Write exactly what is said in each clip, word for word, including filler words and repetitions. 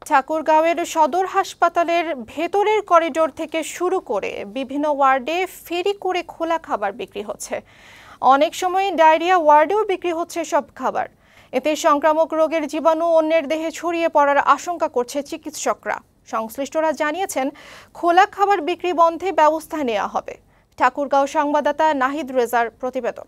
ঠাকুরগাঁওয়ের সদর হাসপাতালের ভেতরের করিডোর থেকে শুরু করে বিভিন্ন ওয়ার্ডে ফেরি করে খোলা খাবার বিক্রি হচ্ছে। অনেক সময় ডায়রিয়া ওয়ার্ডেও বিক্রি হচ্ছে সব খাবার। এতে সংক্রামক রোগের জীবাণু অন্যের দেহে ছড়িয়ে পড়ার আশঙ্কা করছে চিকিৎসকরা। সংশ্লিষ্টরা জানিয়েছেন, খোলা খাবার বিক্রি বন্ধে ব্যবস্থা নেওয়া হবে। ঠাকুরগাঁও সংবাদদাতা নাহিদ রেজার প্রতিবেদন।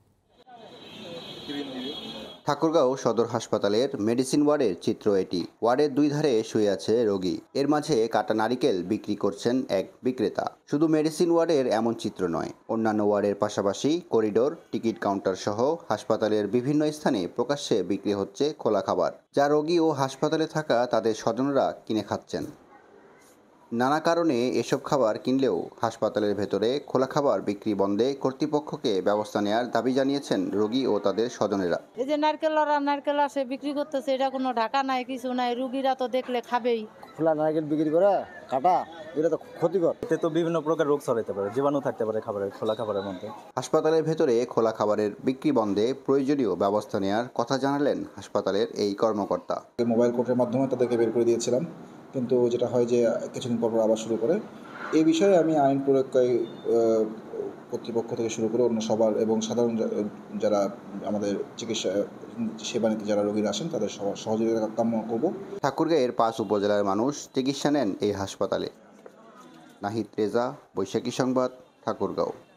ঠাকুরগাঁও সদর হাসপাতালের মেডিসিন ওয়ার্ডের চিত্র এটি। ওয়ার্ডের দুই ধারে শুয়ে আছে রোগী, এর মাঝে কাটা নারিকেল বিক্রি করছেন এক বিক্রেতা। শুধু মেডিসিন ওয়ার্ডের এমন চিত্র নয়, অন্যান্য ওয়ার্ডের পাশাপাশি করিডোর, টিকিট কাউন্টার সহ হাসপাতালের বিভিন্ন স্থানে প্রকাশ্যে বিক্রি হচ্ছে খোলা খাবার, যা রোগী ও হাসপাতালে থাকা তাদের স্বজনরা কিনে খাচ্ছেন। নানা কারণে এসব খাবার কিনলেও হাসপাতালের ভেতরে খোলা খাবার বিক্রি বন্ধে কর্তৃপক্ষকে ব্যবস্থা নেওয়ার দাবি জানিয়েছেন রোগী ও তাদের স্বজনেরা। এই যে নারকেল আর নারকেল আসে বিক্রি করতেছে, এটা কোনো ঢাকা নাই, কিছু নাই, রুগীরা তো দেখলে খাবেই। খোলা নারকেল বিক্রি করে কাটা, এটা তো ক্ষতিকর। এতে তো বিভিন্ন প্রকার রোগ ছড়াতে পারে, জীবাণু থাকতে পারে খাবারের, খোলা খাবারের মধ্যে। হাসপাতালের ভেতরে খোলা খাবারের বিক্রি বন্ধে প্রয়োজনীয় ব্যবস্থা নেওয়ার কথা জানালেন হাসপাতালের এই কর্মকর্তা। মোবাইল কোর্টের মাধ্যমে তাদেরকে বের করে দিয়েছিলাম, কিন্তু যেটা হয় যে কিছুদিন পর পর আবার শুরু করে। এই বিষয়ে আমি আইন প্রয়োগকারী কর্তৃপক্ষ থেকে শুরু করে অন্য সবার এবং সাধারণ যারা আমাদের চিকিৎসা সেবা নিতে যারা রোগীরা আসেন তাদের সবার সহযোগিতা কামনা করব। ঠাকুরগাঁয়ের পাঁচ উপজেলার মানুষ চিকিৎসা নেন এই হাসপাতালে। নাহিদ রেজা, বৈশাখী সংবাদ, ঠাকুরগাঁও।